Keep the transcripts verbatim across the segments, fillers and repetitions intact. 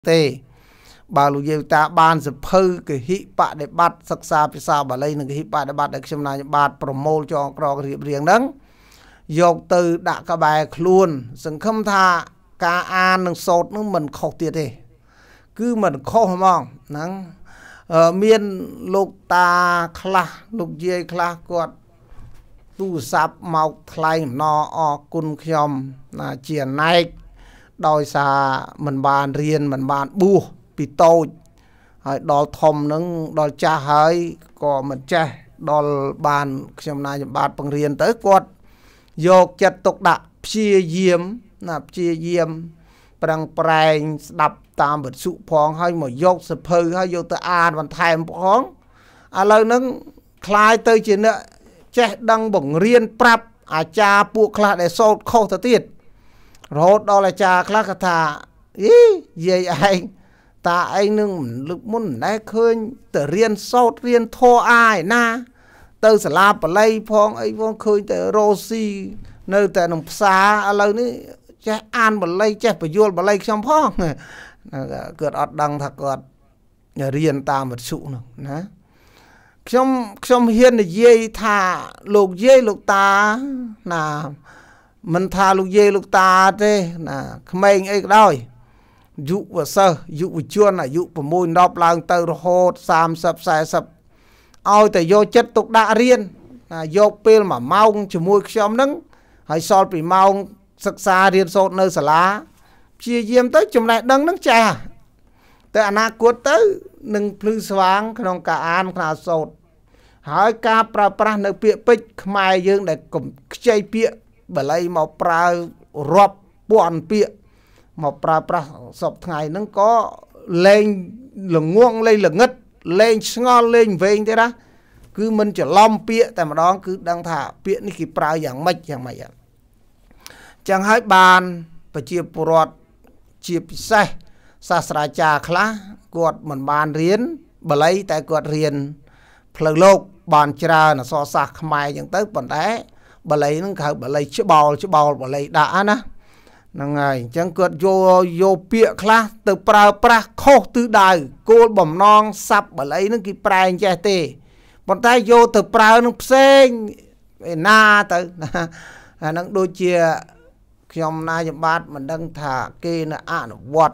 tê bà lục dây ta ban sẽ phơi cái hị bạ để bắt sắc xa phía sau bà lấy cái hị bạ để bắt để xem nào bạt promote cho cái riêng riêng đấng dọc từ đã cả bài luôn sừng không tha ca an nâng sốt nó mình khóc tiệt đi cứ mình khóc mong nắng ở miền lục ta khla lục dây khla quạt tu sạp mọc thay no o cun khiom là chuyện này đòi xa mình bàn riêng mình bàn bu bị tôi đòi thom nâng đòi cha hơi có mình cha đòi bàn khiom này bàn bằng riêng tới quạt dọc chặt tục đã chia diêm là chia diêm bằng prang đập tam vật sụ phong hay một dọc sập hơi hay dọc tới an và thèm phong à lời nâng khai tới chuyện nữa che đăng bổng riêng prap à cha buộc là để sốt khâu thật tiệt rồi đó là cha khác thà ý gì anh ta anh nâng lực muốn nãy khơi từ riêng sốt riêng thô ai na từ sẽ làm ở đây phong ấy phong khơi từ rosi nơi tại nông xa à lời ní che an ở đây che phải vô ở đây trong phong cượt ọt đăng thật cượt riêng ta một sụ nữa trong trong hiên là dây thà lục dây lục ta là mình thà lục dây lục ta thế là mình ấy đôi dụ và sơ dụ và chuôn là dụ và môi đọc lang từ hốt xàm sập xài sập ôi tại vô chất tục đã riêng là vô pil mà mong chỉ môi trong nắng hay so bị mong sắc xa riêng sốt nơi xả lá chia diêm tới chùm lại đấng nắng trà tới anh cuốn tới nâng plư xoáng trong cả an khá sốt hỏi ca pra pra nơi bịa bích mai dương để cùng chay bịa bởi lấy một pra rộp bọn bịa một pra pra sọc ngày nó có lên lửng nguồn lên lửng ngất lên ngon lên về thế đó cứ mình chỉ lom bịa tại mà đó cứ đang thả bịa ní khi pra dạng mạch dạng mạch chẳng hỏi bàn và chia bọt chia xe xa xa trà khá quạt mình bàn riêng bởi lấy tại quạt riêng phở lộc bàn trà là so sạc mai chẳng tới bọn đấy bà lấy nó khởi bà lấy chứ bò chứ bò bà lấy đã ná nâng ngày chẳng cượt vô vô bịa khá từ pra pra khô từ đời cô bỏng non sắp bà lấy nó kì pra anh chè tê bọn tay vô từ pra nó xênh na tới nó đôi chia trong na trong bát mình đang thả kê nó ạ nó vọt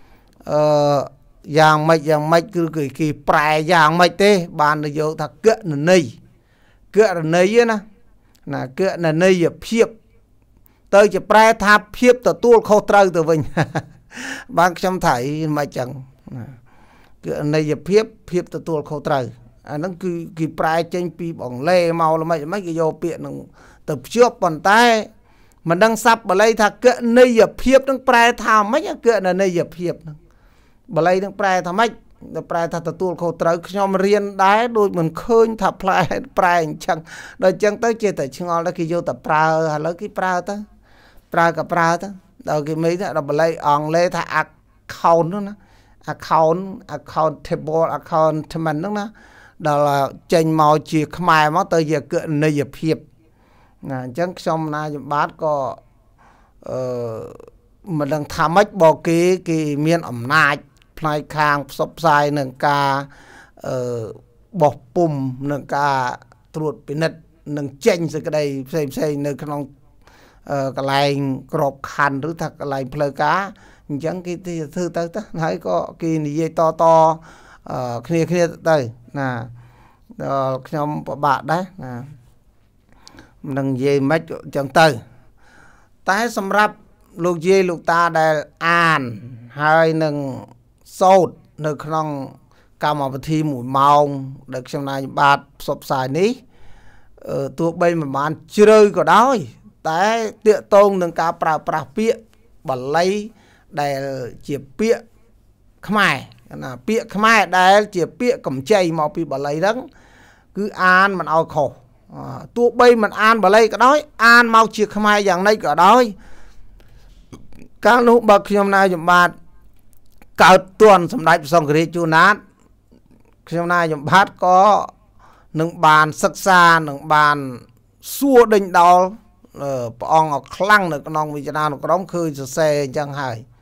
giang mạch giang mạch cứ kì kì pra giang mạch tê bàn nó vô thả cựa nó nây cựa nó nây á nè cựa là nơi dập hiệp tới chỉ pre tháp hiệp từ tuôn khâu trâu từ mình bác trong thảy mà chẳng cựa nơi dập hiệp hiệp từ tuôn khâu trâu à nó cứ cứ pre trên pi bỏng lê màu là mấy mấy cái vô biện nó tập trước bàn tay mình đang sắp ở đây thà cựa nơi dập hiệp nó pre thao mấy cái cựa là nơi dập hiệp ở đây nó pre thao mấyปลายถ้าตัวเขาตรึกยอมเรียนได้โดยมันเคยถ้าปลายปลายจังโดยจังตั้งใจแต่ชิงอแล้วกี่โยแต่ปลายแล้วกี่ปลายตั้งปลายกับปลายตั้งเรากี่ไม่ได้เราไปเลยอ่องเลยถ้าอักเขานั่นนะอักเขาอักเขาเทเบิลอักเขาทำมันนั่นนะเราเจนมอจีขมายมาตัวเยอะเกินในหยาบเพียบนะจังชมนายบาสก็เออมันดังทำให้บอกกี่กี่เมียนอำนาจพลายคางซบไซหนึ่งกาบอกปุ่มหนึ่งกาตรวจเป็นนัดหนึ่งเจนสิ่งใดใส่ใส่หนึ่งขนมกระไรกรอบคันหรือถักกระไรเพลกาจังกี่ที่thư tới tới thấy có kỳ này to to kia kia tới nè trong bạn đấy nè đừng về mấy chẳng tới tái xâm rắp lục dê lục ta để an hai nâng sốt nơi trong cao mà thi mũi màu được trong này bạt sộp xài ní tụi bên mà bán chơi có đó tại tiện tôn nâng cao pra pra bịa bà lấy để chỉ bịa khmai là bịa khmai để chỉ bịa cầm chay mà bị bà lấy đó cứ an mà ao khổ tụi bên mình an bà lấy cái đó an mau chỉ khmai dạng này cả đó các lúc bậc trong này dùng bạt cao tuần sầm đại song cái chú nát trong này dùng bát có nâng bàn sắc xa nâng bàn xua đinh đau ở ông ở khăng được con vì cho nào nó có đóng khơi cho xe chẳng hài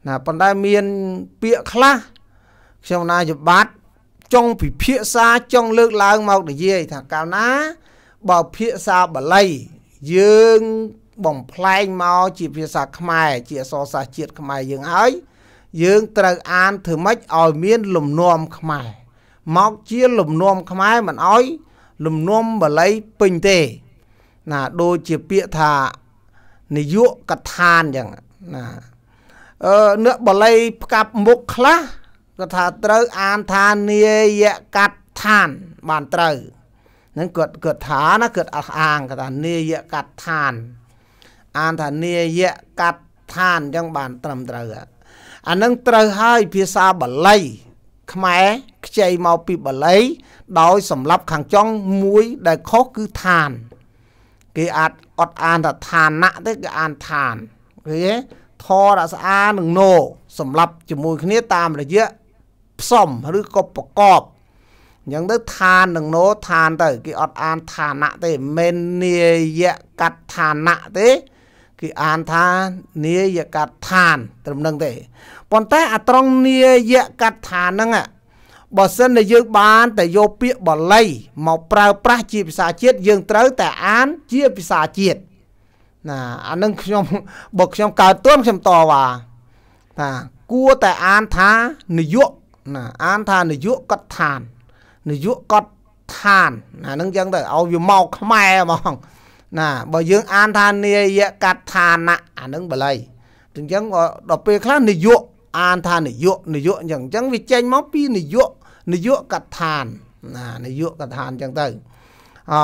ណាប៉ុន្តែមានពាក្យខ្លះខ្ញុំណាជាបាត់ចង់ពិភាក្សាចង់លើកឡើងមកនិយាយថាកាលណាបើភាសាបាលីយើងបំផ្លែងមកជាភាសាខ្មែរជាអក្សរសាស្ត្រជាតិខ្មែរយើងហើយយើងត្រូវអានធ្វើម៉េចឲ្យមានលំនាំខ្មែរមកជាលំនាំខ្មែរមិនឲ្យលំនាំបាលីពេញទេណាដូចជាពាក្យថានាយកកថាអញ្ចឹងណាអឺអ្នកបាលីផ្កាប់មុខខ្លះគាត់ថាត្រូវអានថានាយកកថាបានត្រូវហ្នឹងគាត់គាត់ថាណាគាត់អះអាងគាត់ថានាយកកថាអានថានាយកកថាអញ្ចឹងបានត្រឹមត្រូវអានឹងត្រូវហើយភាសាបាលីខ្មែរខ្ចីមកពីបាលីដោយសម្រាប់ខាងចុងមួយដែលខុសគឺឋានគេអាចអត់អានថាឋានៈទេគេអានឋានឃើញទេធរស្អានឹងណូសម្រាប់ជាមួយគ្នាតាមរយៈផ្សំឬក៏ប្រកបអញ្ចឹងទៅឋាននឹងណូឋានទៅគេអត់អានឋានៈទេមិននាយកឋានៈទេគេអានថានាយកឋានត្រឹមនឹងទេប៉ុន្តែអាត្រង់នាយកឋានហ្នឹងបើសិនតែយើងបានតែយកពាក្យបាលីមកប្រើប្រាស់ជាភាសាជាតិយើងត្រូវតែអានជាភាសាជាតិណាអានឹងខ្ញុំបើខ្ញុំកើតទួនខ្ញុំតវ៉ាថាគួរតែអានថានាយកណាអានថានាយកកឋាននាយកកឋានណានឹងចឹងទៅឲ្យវាមកខ្មែរហ្មងណាបើយើងអានថានាយកឋានៈអានឹងបាលីអញ្ចឹងដល់ពេលខ្លះនាយកអានថានាយកនាយកអញ្ចឹងអញ្ចឹងវាចេញមកពីនាយកនាយកកឋានណានាយកកឋានអញ្ចឹងទៅអ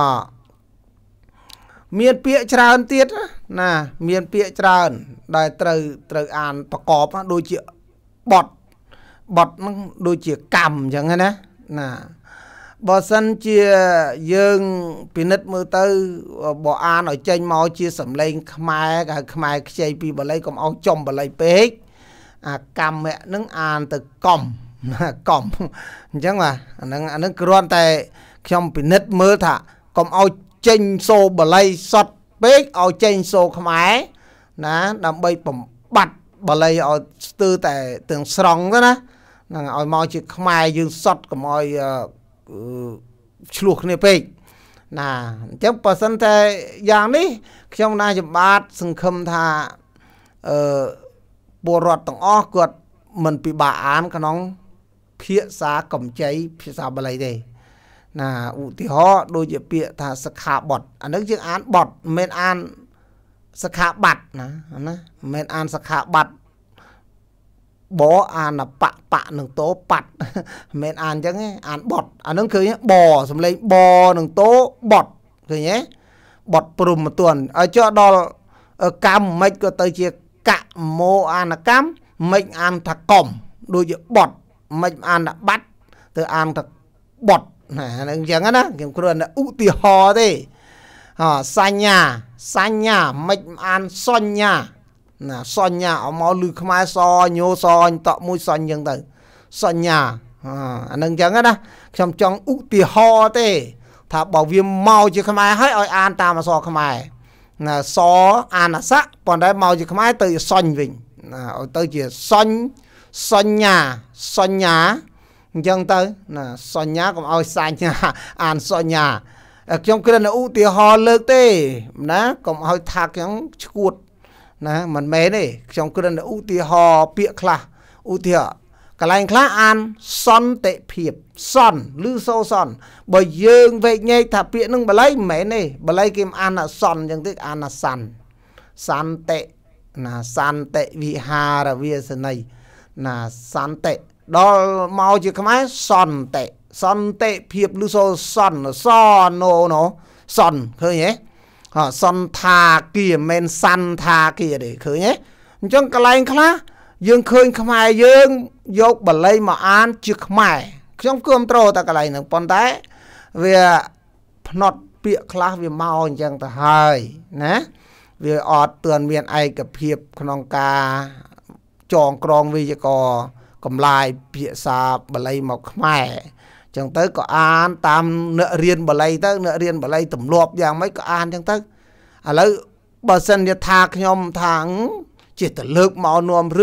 មានពាក្យច្រើនទៀតណាមានពាក្យច្រើនដែលត្រូវត្រូវអានប្រកបដូចជាបទបទហ្នឹងដូចជាកម្មអញ្ចឹងណាណាបើសិនជាយើងពិនិត្យមើលទៅបើអានឲ្យចេញមកជាសំឡេងខ្មែរគេហៅខ្មែរខ្ចីពីបាលីកុំឲ្យចំបាលីពេកអាកម្មហ្នឹងអានទៅកំកំអញ្ចឹងបាទអាហ្នឹងអាហ្នឹងគ្រាន់តែខ្ញុំពិនិត្យមើលថាកុំឲ្យចេញសូបាលីសតពេកឲ្យចេញសូខ្មែរណាដើម្បីបំបត្តិបាលីឲ្យស្ទើរតែទាំងស្រង់ទៅណាហ្នឹងឲ្យមកជាខ្មែរយើងសតកុំឲ្យឆ្លោះគ្នាពេកណាអញ្ចឹងបើសិនតែយ៉ាងនេះខ្ញុំណាចំបាទសង្ឃឹមថាអឺពលរដ្ឋទាំងអស់គាត់មិនពិបាកអានក្នុងភាសាកម្ចីភាសាបាលីទេណាឧទាហរណ៍ដូចជាពាក្យថាសិក្ខាបទអានឹងយើងអានបទមិនមែនអានសិក្ខាបទណាណាមិនមែនអានសិក្ខាបទបអានបបនឹងតោបាត់មិនមែនអានអញ្ចឹងទេអានបទអានឹងឃើញបសំឡេងបនឹងតោបទឃើញទេបទព្រមទន់ឲ្យចុះដល់កម្មមិនក៏ទៅជាកមោអានកម្មមិនអានថាកំដូចជាបទមិនអានថាបាត់ទៅអានថាបទណាអញ្ចឹងណាខ្ញុំគ្រាន់តែឧទាហរណ៍ទេសញ្ញាសញ្ញាមិនអានសញ្ញាណាសញ្ញាអមកលឺខ្មែរសញោសញតមួយសញ្ញអញ្ចឹងទៅសញ្ញាអានឹងអញ្ចឹងណាខ្ញុំចង់ឧទាហរណ៍ទេថាបើវាមកជាខ្មែរហើយឲ្យអានតាមអក្សរខ្មែរណាសអានស័កប៉ុន្តែមកជាខ្មែរទៅសញ្ញវិញណាឲ្យទៅជាសញ្ញសញ្ញាសញ្ញាអញ្ចឹងទៅណាសញ្ញាកុំឲ្យសញ្ញាអានសញ្ញាខ្ញុំគ្រាន់តែឧទាហរណ៍លើកទេណាកុំឲ្យថាខ្ញុំឈួតណាមិនមែនទេខ្ញុំគ្រាន់តែឧទាហរណ៍ពាក្យខ្លះឧទាហរណ៍កន្លែងខ្លះអានសន្តិភាពសន្នឬសូសន្នបើយើងវែកញែកថាពាក្យនឹងបាលីមិនមែនទេបាលីគេអានសន្នអញ្ចឹងទេអានសន្នសន្តិណាសន្តិវិហារវាសនីណាសន្តិដល់មកជាខ្មែរសន្តិសន្តិភាពឬសូសន្នសណូណូសន្នឃើញទេសន្តាគាមិនសន្តាគាទេឃើញទេអញ្ចឹងកន្លែងខ្លះយើងឃើញខ្មែរយើងយកបាលីមកអានជាខ្មែរខ្ញុំគាំទ្រតែកន្លែងហ្នឹងប៉ុន្តែវាផ្នត់ពាក្យខ្លះវាមកអញ្ចឹងទៅហើយណាវាអត់ទាន់មានឯកភាពក្នុងការចងក្រងវេយ្យាករណ៍កម្លាយភាសាបាលីមកខ្មែរអញ្ចឹងទៅក៏អានតាមអ្នករៀនបាលីទៅអ្នករៀនបាលីទម្លាប់យ៉ាងម៉េចក៏អានអញ្ចឹងទៅឥឡូវបើសិនជាថាខ្ញុំថាជាទៅលើកមកនាំរឿង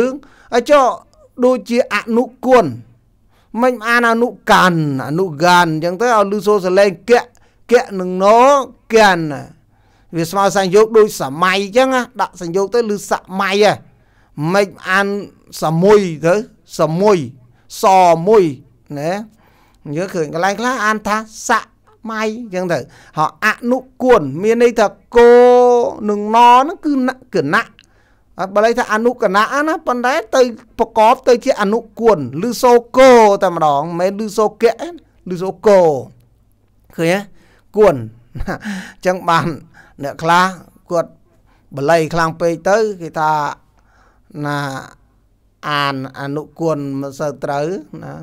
ở cho đôi chia ạ nụ cuốn mình ăn à nụ càn à nụ gan chẳng tới ở lưu số sẽ lên kẹ kẹ nừng nó kẹn vì sao sang dốc đôi xả mày chứ á đã sang dốc tới lưu xả mày à mình ăn xả môi thế xả môi sò môi nè nhớ khởi cái này là ăn tha xả mày chẳng thể họ ạ nụ cuốn miền đây thật cô nừng nó nó cứ nặng cửa nặng bà lấy thà ăn nụ cả nã nó phần đấy tới có tới cái ăn nụ cuốn lưu số cô ta mà đó mấy lưu số kẽ lưu số cô khởi á cuốn chẳng bàn nè khla quật bà lấy khlang pe tới người ta là ăn ăn nụ cuốn mà sơ tới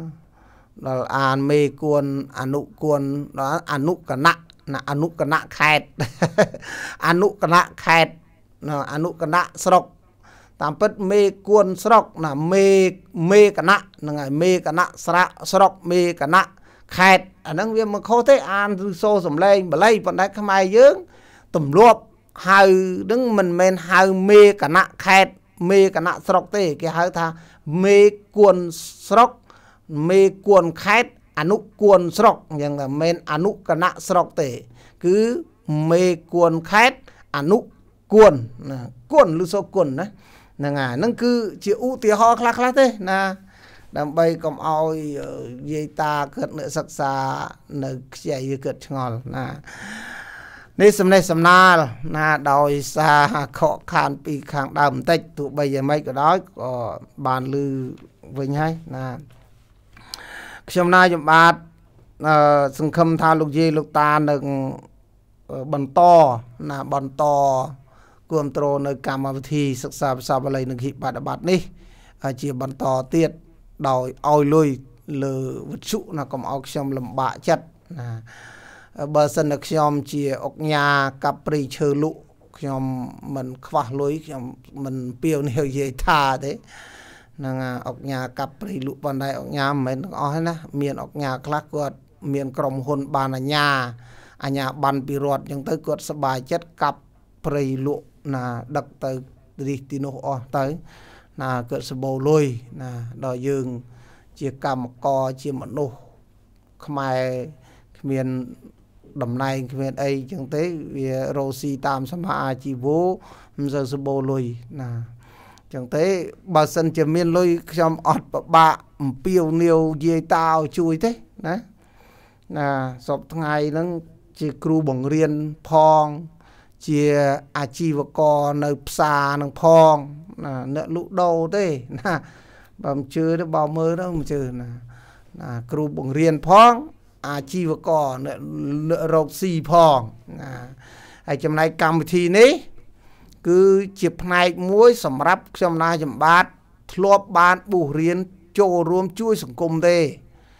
đó ăn mê cuốn ăn nụ cuốn đó ăn nụ cả nã là ăn nụ cả nã khẹt ăn nụ cả nã khẹt ăn nụ cả nã sọc tạm bất mê cuốn sọc là mê mê cả nạ là mê cả nạ sọc mê cả nạ khẹt ở năng viên mà khó thế ăn xô sầm lên bà lấy bọn đấy không ai dưỡng tùm luộc hai đứng mình men hai mê cả nạ khẹt mê cả nạ sọc thế cái hai tha mê cuốn sọc mê cuốn khẹt anu cuốn sọc nhưng là men anu cả nạ sọc thế cứ mê cuốn khẹt anu cuốn cuốn lưu số cuốn đấy nè ngài nâng cứ chịu ưu tìa ho khá khá thế nè đâm bay cầm oi dây ta cất nữa sắc xa nè chạy cất ngon nè nê xâm này xâm na nè đòi xa khó khăn bị kháng đầm tích tụ bây giờ mấy cái đó có bàn lưu vinh hay nè xâm na dùm bát xâm khâm tha lục dây lục ta nâng bần to nè bần to cuộm trô nơi cảm ơn thi sắc xa xa bà lấy nâng hị bát bát ní chỉ bắn tỏ tiết đòi oi lùi lờ vật trụ là còn ốc xâm lầm bạ chất bờ sân được xâm chỉ ốc nhà cặp rì chơ lụ xâm mình khóa lùi mình biểu nhiều dễ thà thế nâng ốc nhà cặp rì lụ bọn đây ốc nhà mình oi ná miền ốc nhà khắc quật miền crom hôn bàn ở nhà ở nhà bàn bì ruột nhưng tới quật sắp bài chất cặp rì lụ là đặc tới đi tí nô tới là cỡ sơ bầu lùi là đòi dương chia cầm co chia một nô không ai miền đầm này miền ấy chẳng thế vì rosi tam sam hạ chỉ vô giờ sơ bầu lùi là chẳng thế bà sân chỉ miền lùi trong ọt bạ piêu niêu dây tao chui thế đấy là sọp ngày nó chỉ kru bằng riêng phong chia à chi và co nơi xa nâng phong là nợ lũ đầu thế nè bầm chưa đó bao mơ đó mà chưa nè là kêu bằng riêng phong à chi và co nợ nợ rộng xì phong ai trong này cầm thì ní cứ chụp này muối sầm rắp trong này chấm bát lốp ban bù riêng trồ rôm chui sủng cung thế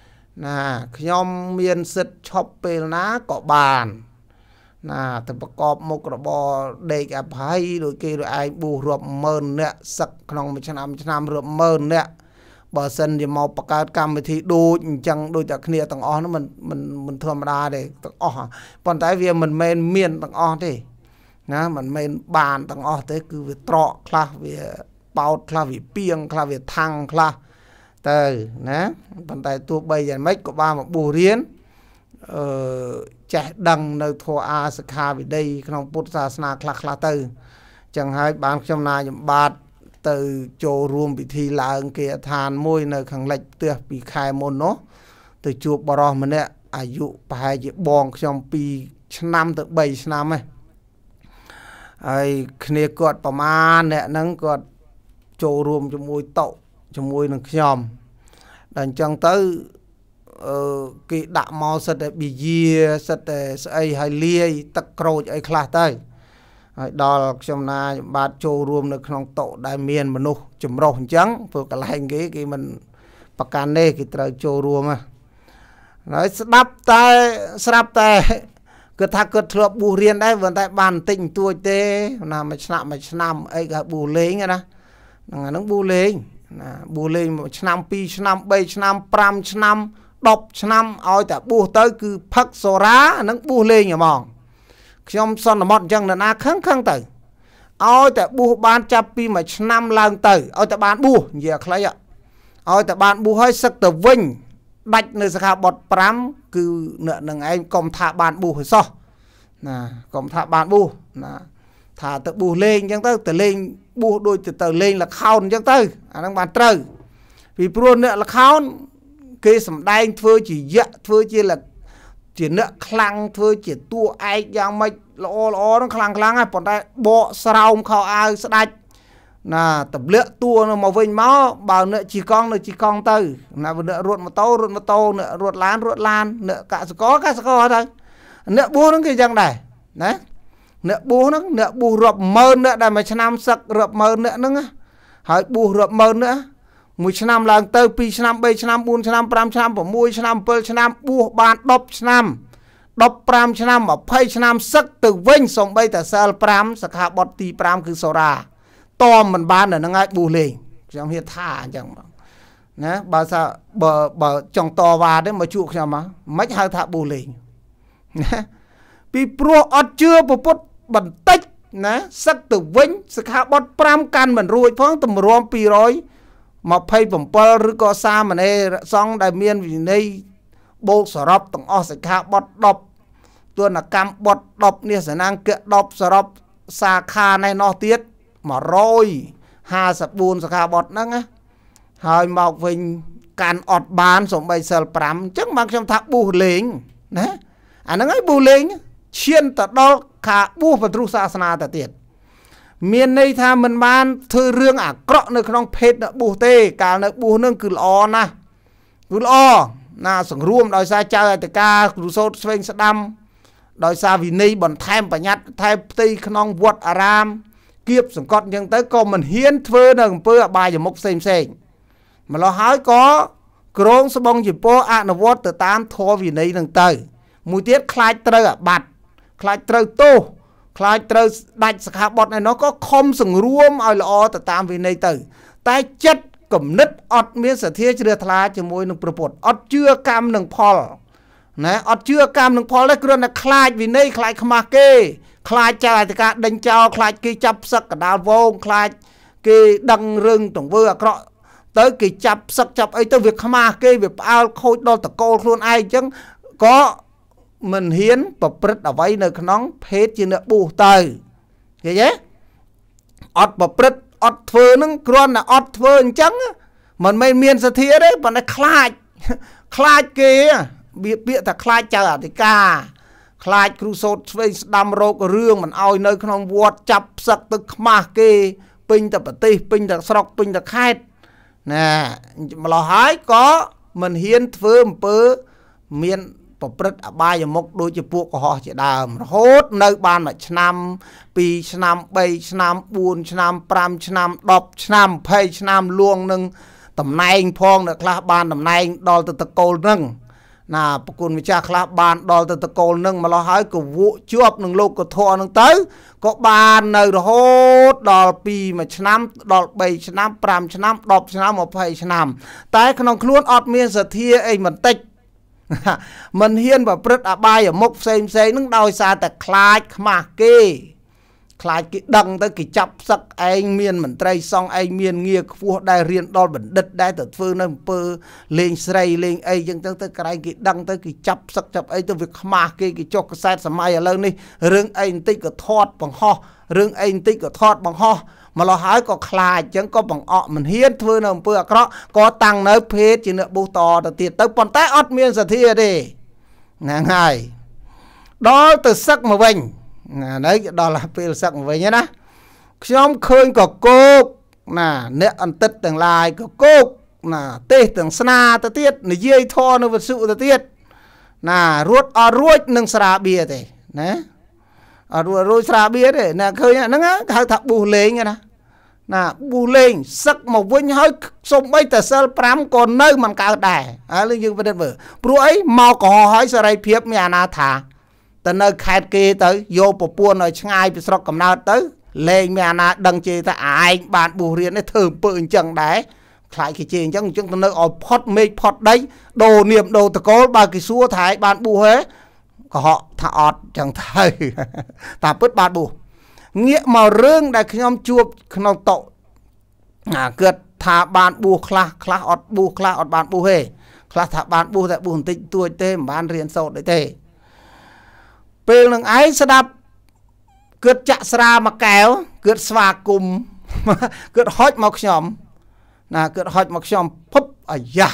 nè nhóm miền sứt chop bê ná cọ bàn nà tập cọp một cái bò đầy cả hai đôi kia rồi ai bù rộp mờn nè sặcក្នុងមួយឆ្នាំឆ្នាំរប់ម៉ឺនអ្នកបើសិនជាមកបង្កើតកម្មវិធីដូចអញ្ចឹងដូចតែគ្នាទាំងអស់នោះមិនមិនមិនធម្មតាទេទាំងអស់ប៉ុន្តែវាមិនមែនមានទាំងអស់ទេណាមិនមែនបានទាំងអស់ទេគឺវាត្រកខ្លះវាបោតខ្លះវាពីងខ្លះវាថាំងខ្លះទៅណាប៉ុន្តែទោះបីយ៉ាងម៉េចក៏បានមកបួសរៀនអឺចេះដឹងនៅធម៌អាសិក្ខាវិន័យក្នុងពុទ្ធសាសនាខ្លះខ្លះទៅចឹងហើយបានខ្ញុំណាយំបាទទៅចូលរួមពិធីឡើងគេឋានមួយនៅខាងលិចផ្ទះពីខែមុននោះទៅជួបបរិសម្នាក់អាយុប្រហែលជាបងខ្ញុំពីរឆ្នាំទៅបីឆ្នាំហ្នឹងហើយគ្នាគាត់ប្រមាណអ្នកហ្នឹងគាត់ចូលរួមជាមួយតុជាមួយនឹងខ្ញុំដល់អញ្ចឹងទៅអឺគេដាក់មកសិតតែប៊ីយាសិតតែស្អីហើយលាយទឹកក្រូចអីខ្លះទៅហើយដល់ខ្ញុំណាបាទចូលរួមនៅក្នុងតុដែលមានមនុស្សចម្រុះអញ្ចឹងព្រោះកន្លែងគេគេមិនប្រកាន់ទេគេត្រូវចូលរួមហើយស្ដាប់តែស្រាប់តែគឺថាគាត់ធ្លាប់បួសរៀនដែរប៉ុន្តែបានបន្តិចបន្តួចទេណាមួយឆ្នាំមួយឆ្នាំអីក៏បួសលេងណាហ្នឹងអាហ្នឹងបួសលេងណាបួសលេងមួយឆ្នាំពីរឆ្នាំបីឆ្នាំប្រាំឆ្នាំដប់ឆ្នាំឲ្យតែបួសទៅគឺផឹកសូរ៉ាហ្នឹងបួសលេងហ្មងខ្ញុំសន្មតអញ្ចឹងនរណាខឹងខឹងទៅឲ្យតែប៊ូបានចាប់ពីមួយឆ្នាំឡើងទៅឲ្យតែបានប៊ូនិយាយខ្លីឲ្យតែបានប៊ូឲ្យសឹកទៅវិញដាច់នៅសិក្ខាបទប្រាំគឺអ្នកនឹងឯងកុំថាបានប៊ូឲ្យសោះណាកុំថាបានប៊ូណាថាទៅប៊ូលេងអញ្ចឹងទៅទៅលេងប៊ូដូចទៅទៅលេងល្ខោនអញ្ចឹងទៅអាហ្នឹងបានត្រូវពីព្រោះអ្នកល្ខោនគេសំដែងធ្វើជាយៈធ្វើជាជាអ្នកខ្លាំងធ្វើជាតួឯកយ៉ាងម៉េចល្អល្អហ្នឹងខ្លាំងខ្លាំងហើយប៉ុន្តែបកស្រោមខោអាវស្ដាច់ណាទម្លាក់តួនៅមកវិញមកបើអ្នកជិះកង់នៅជិះកង់ទៅណាអ្នករត់ម៉ូតូរត់ម៉ូតូអ្នករត់ឡានរត់ឡានអ្នកកសិករកសិករទៅអ្នកបួសហ្នឹងគឺយ៉ាងដែរណាអ្នកបួសហ្នឹងអ្នកបួសរាប់ម៉ឺនអ្នកដែលមួយឆ្នាំសឹករាប់ម៉ឺនអ្នកហ្នឹងហើយបួសរាប់ម៉ឺនអ្នកមួយឆ្នាំឡើងទៅពីរឆ្នាំបីឆ្នាំបួនឆ្នាំប្រាំឆ្នាំប្រាំមួយឆ្នាំbảyឆ្នាំបួសបានដប់ឆ្នាំដប់ប្រាំឆ្នាំម្ភៃឆ្នាំសឹកទៅវិញសំបីតែសិលប្រាំសិក្ខាបទទីប្រាំគឺសូរាតមមិនបាននៅហ្នឹងហើយបួសលេងខ្ញុំហ៊ានថាអញ្ចឹងបងណាបើថាបើបើចង់តវ៉ាទេមកជួបខ្ញុំមកមិនហៅថាបួសលេងណាពីព្រោះអត់ជឿពុទ្ធបន្តិចណាសឹកទៅវិញសិក្ខាបទប្រាំកាន់មិនរួចផងតម្រាំពីរយម្ភៃbảyឬក៏សាមណេរសង្ឃដែលមានវិន័យបូកសរុបទាំងអស់សិក្ខាបទដប់ទនកម្មបទដប់នេះសនាង្គៈដប់សរុបសាខាណេះនោះទៀតmột trăm hai mươi tưសិក្ខាបទហ្នឹងណាហើយមកវិញកាន់អត់បានសំបីសិលប្រាំអញ្ចឹងមកខ្ញុំថាប៊ូសលេងណាអាហ្នឹងហើយប៊ូសលេងឈានទៅដល់ខាប៊ូសបទ្រុសាសនាទៅទៀតមានន័យថាមិនបានធ្វើរឿងអាក្រក់នៅក្នុងភេទប៊ូសទេកាលនៅប៊ូសហ្នឹងគឺល្អណាស់គឺល្អណាសង្រួមដោយសារចៅអធិការគ្រូសូត្រស្វែងស្ដាំដោយសារវិន័យបន្ថែមបញ្ញត្តិថែមផ្ទៃក្នុងវត្តអារាមគៀបសង្កត់អញ្ចឹងទៅក៏មិនហ៊ានធ្វើនៅអំពើអបាយមុខផ្សេងផ្សេងម្ល៉េះហើយក៏ក្រងស្បងជាពរអនុវត្តទៅតាមធម៌វិន័យនឹងទៅមួយទៀតខ្លាចត្រូវអាបត្តិខ្លាចត្រូវទោសខ្លាចត្រូវដាច់សិក្ខាបទឯនោះក៏ខំសង្រួមឲ្យល្អទៅតាមវិន័យទៅតែចិត្តគំនិតអត់មានសទ្ធាជ្រះថ្លាជាមួយនឹងព្រះពុទ្ធអត់ជឿកម្មនឹងផលណាអត់ជឿកម្មនឹងផលទេគ្រាន់តែខ្លាចវិន័យខ្លាចខ្មាស់គេខ្លាចចៅអធិការដេញចោលខ្លាចគេចាប់ផ្សឹកកដាលវងខ្លាចគេដឹងរឿងទង្វើអាក្រក់ទៅគេចាប់ផ្សឹកចាប់អីទៅវាខ្មាស់គេវាផ្អើលខូចដល់តកូលខ្លួនឯងអញ្ចឹងក៏មិនហ៊ានប្រព្រឹត្តអ្វីនៅក្នុងភេទជាអ្នកប៊ូសទៅឃើញទេអត់ប្រព្រឹត្តអត់ធ្វើនឹងគ្រាន់តែអត់ធ្វើអញ្ចឹងមិនមែនមានសទ្ធាទេប៉ុន្តែខ្លាចខ្លាចគេវាពាក្យថាខ្លាចចៅអធិការខ្លាចគ្រូសូត្រស្វែងស្ដាំរោគរឿងមិនអោយនៅក្នុងវត្តចាប់ផ្សឹកទៅខ្មាស់គេពេញតែប្រទេសពេញតែស្រុកពេញតែខេត្តណាម្ល៉េះហើយក៏មិនហ៊ានធ្វើអំពើមានប្រព្រឹត្តអបាយមុខដូចជាពួកកុហកជាដើមរហូតនៅបានមួយឆ្នាំពីរឆ្នាំបីឆ្នាំបួនឆ្នាំប្រាំឆ្នាំដប់ឆ្នាំម្ភៃឆ្នាំលួងនឹងតំណែងផងអ្នកខ្លះបានតំណែងដល់ទៅតកូលនឹងណាប្រគុណម្ចាស់ខ្លះបានដល់ទៅតកូលនឹងម្ល៉េះហើយក៏វក់ជាប់នឹងលោកធម៌នឹងទៅក៏បាននៅរហូតដល់ពីមួយឆ្នាំដល់បីឆ្នាំប្រាំឆ្នាំដប់ឆ្នាំម្ភៃឆ្នាំតែក្នុងខ្លួនអត់មានសទ្ធាអីបន្តិចមិនហ៊ានប្រព្រឹត្តអបាយមុខផ្សេងផ្សេងនឹងដោយសារតែខ្លាចខ្មាស់គេខ្លាចគេដឹងទៅគេចាប់ផ្សឹកឯងមានមន្ត្រីសង្ឃឯងមានងារខ្ពស់ដែលរៀនដល់បណ្ឌិតដែលទៅធ្វើនៅអំពើលេងស្រីលេងអីចឹងទៅទៅក្រែងគេដឹងទៅគេចាប់ផ្សឹកចាប់អីទៅវាខ្មាស់គេគេចុះកសែតសម័យឥឡូវនេះរឿងអីបន្តិចក៏ធាត់បង្ហោះរឿងអីបន្តិចក៏ធាត់បង្ហោះម្ល៉េះហើយក៏ខ្លាចចឹងក៏បង្អក់មិនហ៊ានធ្វើនៅអំពើអាក្រក់ក៏តាំងនៅភេទជាអ្នកប៊ូសតទៅទៀតទៅប៉ុន្តែអត់មានសទ្ធាទេហ្នឹងហើយដល់ទៅសឹកមកវិញណានេះដល់ពេលសឹកមកវិញណាខ្ញុំឃើញក៏គោកណាអ្នកអន្តិតទាំងឡាយក៏គោកណាទេសទាំងស្នាទៅទៀតនិយាយធរនៅវសុទៅទៀតណារត់អត់រួចនឹងស្រាបៀទេណាអត់រួចស្រាបៀទេណាឃើញហ្នឹងហៅថាប៊ូសលេងណាណាប៊ូសលេងសឹកមកវិញហើយសំបីតែសិលប្រាំក៏នៅមិនកើតដែរហើយយើងពិនិត្យមើលព្រោះអីមកកុហកហើយសេរីភាពមានអាណាថាទៅនៅខេត្តគេទៅយកប្រពន្ធឲ្យឆ្ងាយពីស្រុកកំណើតទៅលេងមានអាណាដឹងជេថាឯងបានប៊ូសរៀននេះធ្វើអំពើអញ្ចឹងដែរខ្លាចគេជេអញ្ចឹងអញ្ចឹងទៅនៅឲ្យផុតមេឃផុតដីដូរនាមដូរតកូលបើគេសួរថាឯងបានប៊ូសហេកុហកថាអត់អញ្ចឹងទៅតាពិតបានប៊ូស nghĩa màu rương đại nhóm chuột không tộ à cướp thả bàn bù khla khla ọt bù khla ọt bàn bù hề khla thả bàn bù tại bù tịnh tuổi tê bàn riêng sâu đấy têពេលនឹងឯងស្ដាប់គិតចាក់ស្រាមកកែវគិតស្វាគុំគិតហុចមកខ្ញុំណាគិតហុចមកខ្ញុំភពអាយ៉ា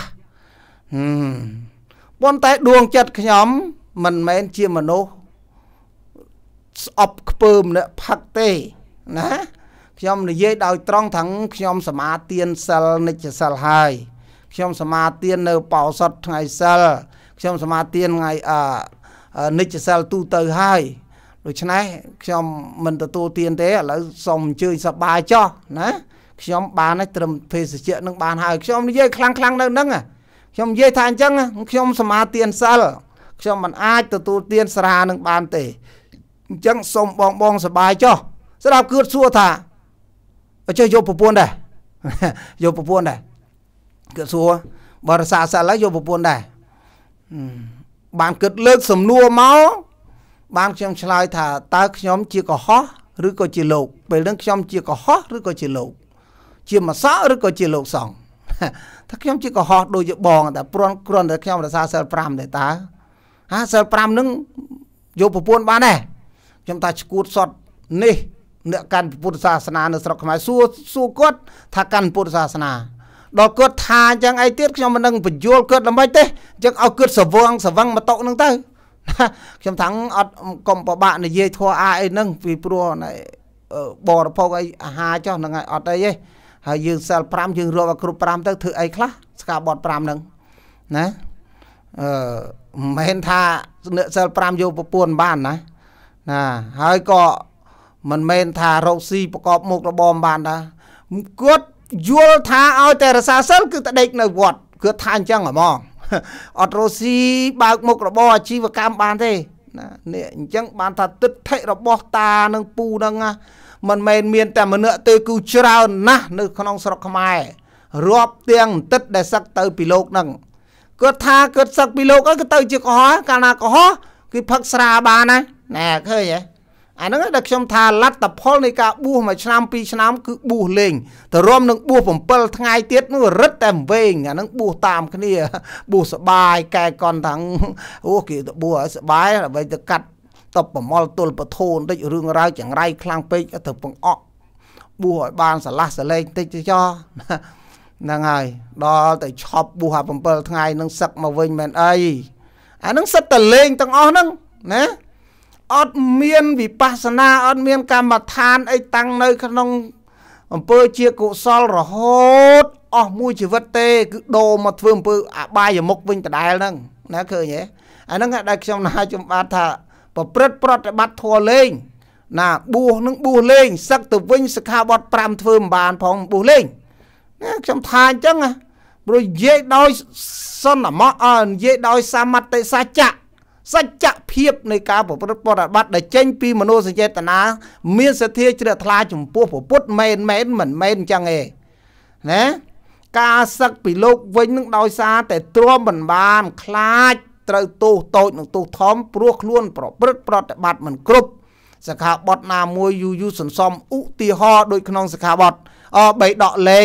ប៉ុន្តែដួងចិត្តខ្ញុំមិនមែនជាមនុស្សស្អប់ខ្ពើមអ្នកផឹកទេណាខ្ញុំនិយាយដោយត្រង់ថាខ្ញុំសមាទានសិលនិច្ចសិលហើយខ្ញុំសមាទាននៅបោសុតថ្ងៃសិលខ្ញុំសមាទានថ្ងៃអនិច្ចសិលទូទៅហើយដូច្នេះខ្ញុំមិនទទួលទានទេឥឡូវសូមអញ្ជើញសប្បាយចុះណាខ្ញុំបានឲ្យត្រឹមភេសជ្ជៈនឹងបានហើយខ្ញុំនិយាយខ្លាំងខ្លាំងនៅហ្នឹងខ្ញុំនិយាយថាអញ្ចឹងខ្ញុំសមាទានសិលខ្ញុំមិនអាចទទួលទានស្រានឹងបានទេអញ្ចឹងសូមបងបងសប្បាយចុះស្រាប់គឿតសួរថាចុះយកប្រពន្ធដែរយកប្រពន្ធដែរគឿតសួរបរិសាសិលយកប្រពន្ធដែរបានគិតលើកសំណួរមកបានខ្ញុំឆ្លើយថាតើខ្ញុំជាកុហកឬក៏ជាលោកពេលហ្នឹងខ្ញុំជាកុហកឬក៏ជាលោកជាម្សក់ឬក៏ជាលោកសង្ឃថាខ្ញុំជាកុហកដូចជាបងតែព្រាន់គ្រាន់តែខ្ញុំរក្សាសិល5ទេតើហាសិល5ហ្នឹងយកប្រពន្ធបានដែរខ្ញុំថាឈួតសតនេះអ្នកកាន់ពុទ្ធសាសនានៅស្រុកខ្មែរសួរសួរគាត់ថាកាន់ពុទ្ធសាសនាដល់គាត់ថាអញ្ចឹងអីទៀតខ្ញុំមិននឹងបញ្យល់គាត់ល្មិចទេអញ្ចឹងឲ្យគាត់សវងសវឹងមកតុហ្នឹងទៅខ្ញុំថាអត់កុំប្របាក់និយាយធัวអាអីហ្នឹងពីព្រោះបរិភោគអីអាហារចុះហ្នឹងហើយអត់អីទេហើយយើងសិល5យើងរាប់ឲ្យគ្រប់5ទៅធ្វើអីខ្លះស្ការបត់5ហ្នឹងណាអឺមិនមែនថាអ្នកសិល5យកប្រពន្ធបានណាណាហើយក៏មិនមែនថារកស៊ីប្រកបមុខរបរបានដែរគាត់យល់ថាឲ្យតែរសាសិលគឺតែដេកនៅវត្តគាត់ថាអញ្ចឹងហ្មងអត់រកស៊ីបើកមុខរបរអាជីវកម្មបានទេណានេះអញ្ចឹងបានថាទិដ្ឋិរបស់តានិងពូហ្នឹងមិនមែនមានតែម្នាក់ទេគឺច្រើនណាស់នៅក្នុងស្រុកខ្មែររាប់ទាំងទិដ្ឋដែលសឹកទៅពីលោកហ្នឹងគាត់ថាគាត់សឹកពីលោកអីក៏ទៅជាកុហកកាលណាកុហកគឺផឹកស្រាបានណាណែឃើញហ៎អាហ្នឹងដែលខ្ញុំថាលទ្ធផលនៃការបួសមួយឆ្នាំពីរឆ្នាំគឺបួសលេងទៅរួមនឹងបួស7ថ្ងៃទៀតនោះរឹតតែវែងអាហ្នឹងបួសតាមគ្នាបួសសបាយកែកន់ទាំងអូគេទៅបួសឲ្យសបាយដើម្បីទៅកាត់តបប្រមល់ទល់ពធបន្តិចរឿងរ៉ាវចង្រៃខ្លាំងពេកទៅបង្អក់បួសឲ្យបានស្រឡះសលេងតិចទៅចោហ្នឹងហើយដល់ទៅឈប់បួសអា7ថ្ងៃនឹងសឹកមកវិញមែនអីអាហ្នឹងសិតតែលេងទាំងអស់ហ្នឹងណាអត់មានវិបស្សនាអត់មានកម្មដ្ឋានអីតាំងនៅក្នុងអំពើជាកុសលរហូតអស់មួយជីវិតទេគឺដូរមកធ្វើអំពើអបាយមុខវិញដដែលហ្នឹងណាឃើញទេអាហ្នឹងដែលខ្ញុំណាខ្ញុំបាទថាប្រព្រឹត្តប្រតិបត្តិធម៌លេងណាបួសនឹងបួសលេងសឹកទៅវិញសិក្ខាបទ5ធ្វើមិនបានផងបួសលេងណាខ្ញុំថាអញ្ចឹងព្រោះនិយាយដោយសន្មតនិយាយដោយសមតិសច្ចៈសច្ចភាពនៃការប្រព្រឹត្តប្រតិបត្តិដែលចេញពីមនោសញ្ចេតនាមានសទ្ធាជ្រះថ្លាចំពោះពុទ្ធមែនមែនមិនមែនអញ្ចឹងទេណាការសឹកពីលោកវិញនឹងដោយសារតែទ្រាំមិនបានខ្លាចត្រូវទោសតូចនិងទោសធំព្រោះខ្លួនប្រព្រឹត្តប្រតិបត្តិមិនគ្រប់សិក្ខាបទណាមួយយូរយូរសន្សំឧទាហរណ៍ដូចក្នុងសិក្ខាបទអបីដកលេខ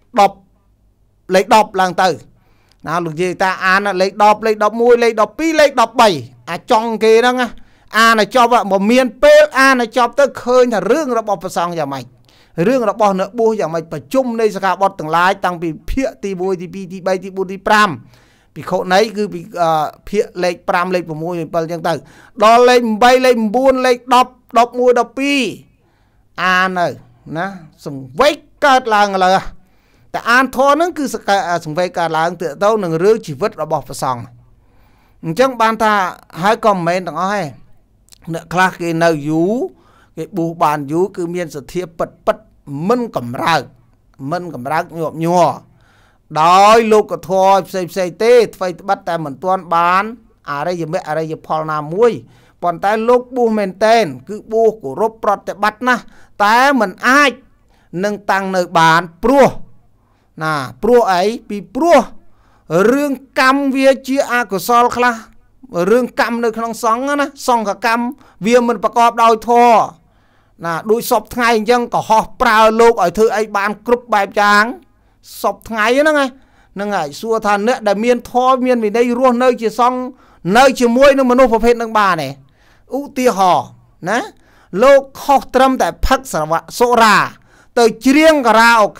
10លេខ10ឡើងទៅណាលោកយាយតាអានលេខ10លេខ11លេខ12លេខ13អាចង់គេហ្នឹងអានឲ្យចប់មកមានពេលអានឲ្យចប់ទៅឃើញថារឿងរបស់ព្រះសង្ឃយ៉ាងម៉េចរឿងរបស់អ្នកបួសយ៉ាងម៉េចប្រជុំនៃសិក្ខាបទទាំងឡាយតាំងពីភាគទី1ទី2ទី3ទី4ទី5ភិក្ខុណីគឺពីភាគលេខ5លេខ6លេខ7អញ្ចឹងទៅដល់លេខ8លេខ9លេខ10 11 12អានទៅណាសង្វេគកើតឡើងឥឡូវតែអានធម៌ហ្នឹងគឺសង្វេគកើតឡើងទៅទៅនឹងរឿងជីវិតរបស់ព្រះសង្ឃអញ្ចឹងបានថាហើយក៏មិនមែនទាំងអស់ទេអ្នកខ្លះគេនៅយូរគេបួសបានយូរគឺមានសទ្ធាពិតពិតមិនកម្រើកមិនកម្រើកញាប់ញ័រដោយលោកធម៌ផ្សេងផ្សេងទេថ្មីត្បិតតែមិនទាន់បានអរិយមគ្គអរិយផលណាមួយប៉ុន្តែលោកបួសមែនតែនគឺបួសគោរពប្រតិបត្តិណាស់តែមិនអាចនឹងតាំងនៅបានព្រោះណាព្រោះអីពីព្រោះរឿងកម្មវាជាអកុសលខ្លះរឿងកម្មនៅក្នុងសង្ឃណាសង្ឃកម្មវាមិនប្រកបដោយធម៌ là đuôi sọp ngày dân có họ prao lục ở thư ấy bán cướp bài tráng sọp ngày đó ngay nâng ngại xua thàn nữa để miên thô miên vì đây luôn nơi chỉ xong nơi chỉ muối nó mà nó phập hết nâng bà này ưu tia họ nè lô khó trâm tại phắc sổ ra từ riêng cả ra ok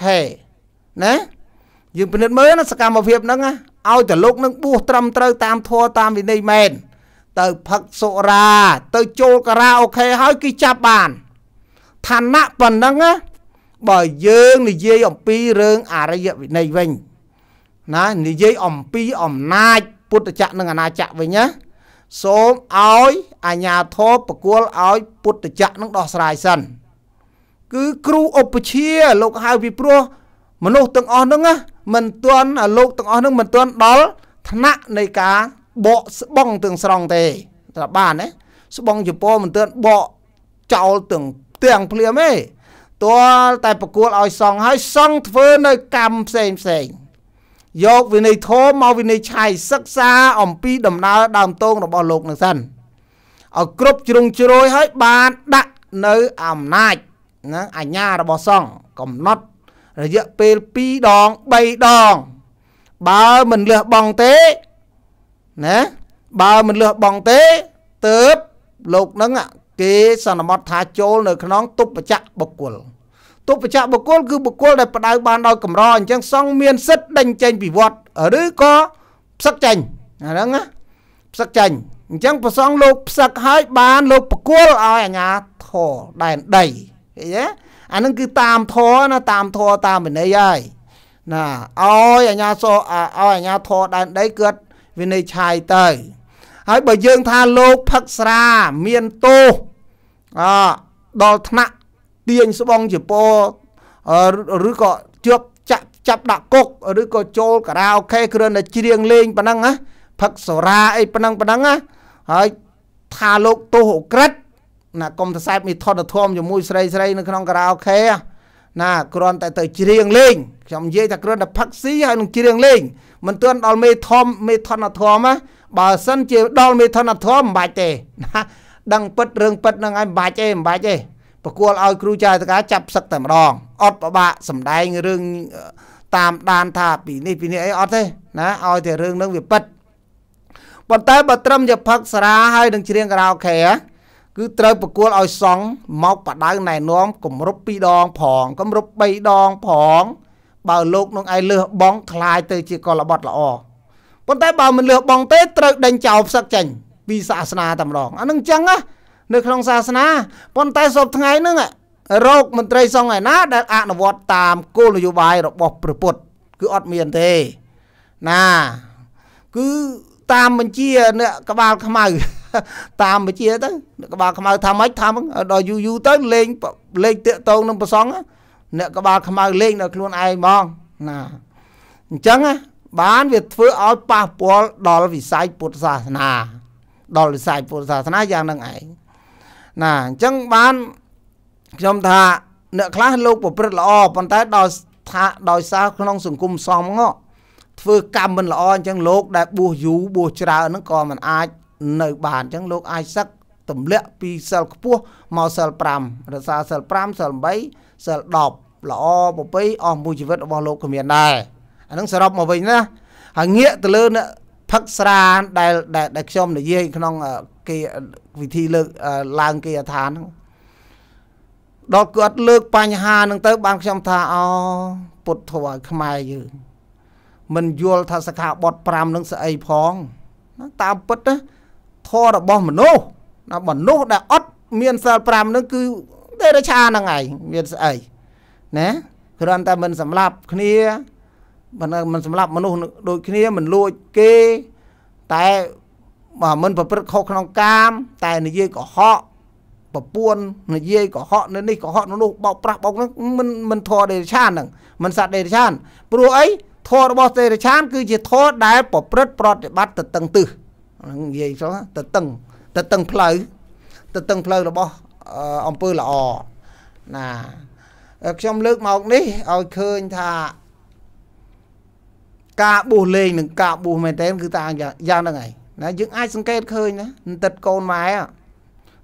nè nhưng bên mới nó sẽ làm một việc nâng á ao từ lúc nâng buộc trâm trơ tam thua tam vì đây men từ phật sổ ra từ chô cả ra ok hỏi cái chạp bàn thàn nạ phần nâng á bởi dương thì dây ổng pi rương à ra dựa vì này vinh nè thì dây ổng pi ổng nai bút chạ nâng à nai chạ với nhá số ối à nhà thô bà cô ối bút chạ nâng đo sài sân cứ kru ốp chia lúc hai vị pro mà lúc từng on nâng á mình tuân à lúc từng on nâng mình tuân đó nạ này cả bộ bong từng sòng tề là bàn ấy số bong chụp po mình tuân bộ cháu từng tiền phlia mấy tôi tại bà cô ối xong hai xong với nơi cầm xem xem dọc vì này thô mau vì này chai sắc xa ổng pi đầm na đàm tôn nó bỏ lục nè sân ở cướp chung chơi hết bàn đặt nơi ẩm nai à nhà nó bỏ xong cầm nót rồi dựa pê pi đòn bay đòn ba mình lựa bằng tế nè ba mình lựa bằng tế tớp lục nâng ạ kế sao nó mất thả chôl nơi khả nóng túc và chắc bọc quần túc và chắc bọc quần cứ bọc quần này bắt ban đôi cầm rò chẳng xong miên sức đánh chanh bị vọt ở đấy có sắc chanh à đó á sắc chanh chẳng phải xong lục sắc hai bàn lục bọc quần ở nhà thổ đèn đầy thế anh nó cứ tam thô nó tam thô tam bên đây ai nè ôi ở nhà so à ôi ở nhà thô đèn đấy cướp vì này chai tới hãy bởi dương tha lục phật ra miên tô à đo thạ tiền số bông chỉ po rứ có trước chắp chắp đạ cốc rứ có chôl cả ra ok cứ là chiêng lên bà năng á phật sổ ra ấy bà năng bà năng á hãy tha lục tô hộ krết nè công ta sai mi thon thom cho mùi srei srei nó không cả ra ok nè còn tại tới chiêng lên trong dây ta cứ là phật sĩ hay nó chiêng lên mình tuân đo mê thom mê thon thom á bà sân chỉ đo mê thon thom bài tề đăng bật rừng bật năng ai bài chê bài chê bà cô ơi kêu trai tất cả chắp sắc tầm đòn ọt bà bạ sầm đai người rừng tam đàn thà bị này bị này ấy ọt thế ná oi thì rừng nâng việc bật bọn tay bà trâm dập phật ra hai đừng chiêng cả ok á cứ trời bà cô ơi sóng mọc bà đá này nó cũng rút pi đòn phỏng cũng rút bay đòn phỏng bà lúc nó ai lừa bóng khai tới chỉ còn là bọt là o bọn tay bà mình lừa bóng tết trời đánh chào sắc chành vì xa sna tầm đòn anh nâng chăng á nơi không xa sna bọn tay sộp ngày nữa ạ rốt mình trời xong ngày ná đã ạ nó vọt tàm cô là dù bài rồi bọc bật bột cứ ọt miền thế nà cứ tam mình chia nè các bà không ai tam mình chia tới các bà không ai tham ếch tham đòi du du tới lên lên tiện tôn nông bà xong á nè các bà không ai lên được luôn ai mong nà chăng á bán việc phứ áo pa bó đó là vì sai bột xa nà đó là sai bột xa nà giang nâng ấy nà chăng bán trong thà nè khá lúc của bật lọ bọn tay đòi thà đòi xa không sừng cung xong ngó phứ cầm mình lọ chẳng lúc đại bùa dũ bùa trà nó còn mình ai nơi bàn chẳng lúc ai sắc tùm lệ pi sel pua màu sel pram rồi xa sel pram sel bấy sel đọc lọ bộ bấy om bùi chỉ vật bỏ lục của miền này anh nó sẽ đọc mà mình nhá hàng nghĩa từ lớn phật ra đại đại đại xóm để gì không cái vị thi lực làng kia thán đó cướp lực bánh hà nâng tới ban xóm tha o bột thổi khmai dữ mình vô tha sắc hạ bọt pram nâng sẽ ai phong nó tao bứt á thò đã bom mình nô nó bẩn nô đã ót miền sal pram nó cứ đây là cha là ngày miền sẽ ai nè rồi ta mình sắm lạp kia mình mình sắm lạp mình đôi kia mình lôi kê tại mà mình phải bứt khâu khăn cam tại này dây của họ và buôn này dây của họ nên đi của họ nó bọc bọc bọc nó mình mình thò để chan nè mình sạt để chan pro ấy thò bọc để chan cứ chỉ thò đái bọc bứt bọt để bắt từ tầng từ gì đó từ tầng từ tầng phơi từ tầng phơi là bao ông pư là ò nè trong nước mọc đi ôi khơi thà cả bù lên đừng cả bù mày tên cứ ta giang là ngày nè những ai xung kết khơi nữa tật con mái à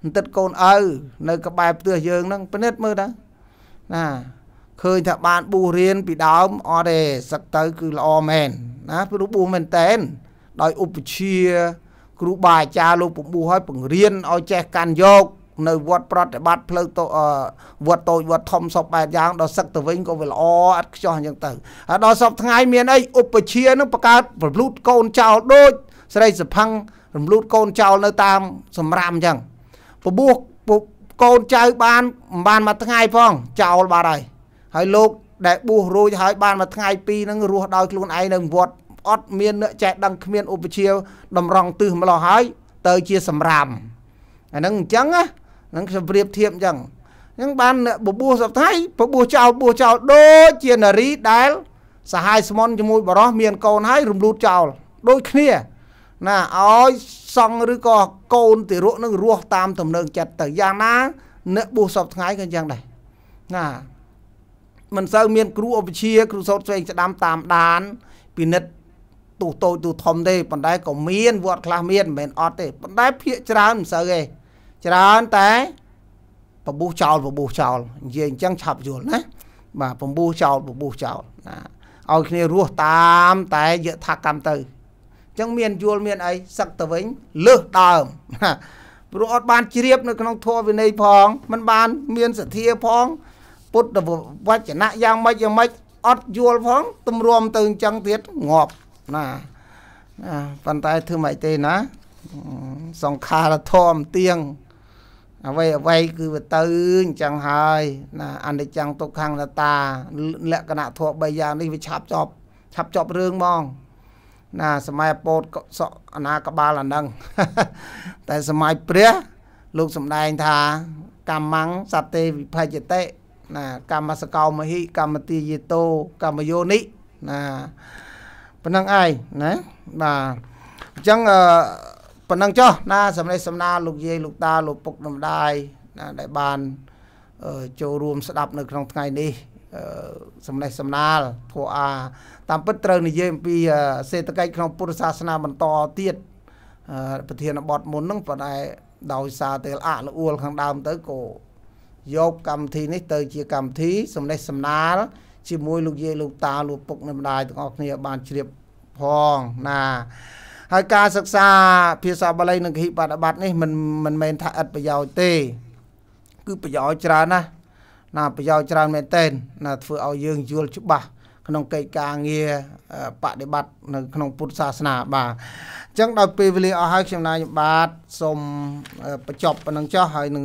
ទឹកកូនអើនៅក្បែរផ្ទះយើងហ្នឹងពិនិត្យមើលទៅណាឃើញថាបានប៊ូរៀនពីដើមអត់ទេសឹកទៅគឺល្អមែនណាព្រោះប៊ូមែនតែនដោយឧបជាគ្រូបាអាចារ្យលោកពំប៊ូឲ្យបង្រៀនឲ្យចេះកាន់យកនៅវត្តប្រតិបត្តិផ្លូវទៅវត្តតូចវត្តធំសពបែបយ៉ាងដល់សឹកទៅវិញក៏វាល្អអត់ខ្ចោះអញ្ចឹងទៅហើយដល់សពថ្ងៃមានអីឧបជានឹងបង្កើតប្រលូតកូនចោលដូចស្រីសុផឹងរំលូតកូនចោលនៅតាមសម្រាមអញ្ចឹងពពោះកូនចៅបានបានមួយថ្ងៃផងចោលបាត់ហើយហើយលោកដែលបួសរួចហើយបានមួយថ្ងៃពីរហ្នឹងរស់ដោយខ្លួនឯងនៅវត្តអត់មានអ្នកចេះដឹងគ្មានឧបជាតម្រង់ទិសម្លោះហើយទៅជាសម្រាមអាហ្នឹងអញ្ចឹងណាហ្នឹងខ្ញុំប្រៀបធៀបអញ្ចឹងអញ្ចឹងបានបបួសសប្តាហ៍បបួសចោលបួសចោលដូចជានារីដែលសហាយស្មន់ជាមួយបរោះមានកូនហើយរំលូតចោលដូចគ្នាណាឲ្យសង់ឬក៏កូនទារកនឹងរស់តាមទំនើងចិត្តទៅយ៉ាងណាអ្នកបួសសពថ្ងៃក៏អញ្ចឹងដែរណាមិនសូវមានគ្រូឧបជាគ្រូសូត្រស្វែងស្ដាំតាមដានពិនិត្យទូតូចទូធំទេប៉ុន្តែក៏មានវត្តខ្លះមានមិនមែនអត់ទេប៉ុន្តែភាគច្រើនមិនសូវទេច្រើនតែបបួសចោលបបួសចោលនិយាយអញ្ចឹងឆាប់យល់ណាបាទបបួសចោលបបួសចោលណាឲ្យគ្នារស់តាមតែយថាកម្មទៅអញ្ចឹងមានយល់មានអីសឹកទៅវិញលើសដើមព្រោះអត់បានជ្រាបនៅក្នុងធម៌វិន័យផងមិនបានមានសទ្ធាផងពុទ្ធវចនៈយ៉ាងម៉េចយ៉ាងម៉េចអត់យល់ផងទម្រាំទៅអញ្ចឹងទៀតងាប់ណាប៉ុន្តែធ្វើម៉េចទេណាសង្ខារធម៌ទៀងអ្វីអ្វីគឺវាទៅអញ្ចឹងហើយណាអនិច្ចំទុក្ខអនត្តាលក្ខណៈធម៌បីយ៉ាងនេះវាឆាប់ចប់ឆាប់ចប់រឿងហ្មងណាសម័យពោតសក់អនាកបាលអាហ្នឹងតែសម័យព្រះលោកសម្ដែងថាកម្មੰសតេវិភច្ចតិណាកម្មសកោមហិកម្មទាយេតោកម្មយោនិណាប៉ុណ្ណឹងឯងណាបាទអញ្ចឹងប៉ុណ្ណឹងចុះណាសម្លេងសំណាលលោកយាយលោកតាលោកពុកដំដាយណាដែលបានចូលរួមស្ដាប់នៅក្នុងថ្ងៃនេះសម្លេងសំណាលធម៌អាតាមពិតត្រូវនិយាយអំពីសេដ្ឋកិច្ចក្នុងពុទ្ធសាសនាបន្តទៀតប្រធានបទមុនហ្នឹងប៉ុន្តែដោយសារតែអលអួលខាងដើមទៅក៏យកកម្មវិធីនេះទៅជាកម្មវិធីសម្លេងសំណាលជាមួយលោកយាយលោកតាលោកពុកអ្នកម្ដាយទាំងអស់គ្នាបានជ្រាបផងណាហើយការសិក្សាភាសាបាលីនិងគហិបដិបត្តិនេះមិនមិនមែនថាឥតប្រយោជន៍ទេគឺប្រយោជន៍ច្រើនណាស់ណាប្រយោជន៍ច្រើនមែនទែនណាធ្វើឲ្យយើងយល់ច្បាស់ក្នុងកិច្ចការងារបដិបត្តិនៅក្នុងពុទ្ធសាសនាបាទអញ្ចឹងដល់ពេលវេលាអស់ហើយខ្ញុំណាយបាទសូមបញ្ចប់ប៉ុណ្ណឹងចុះហើយនឹង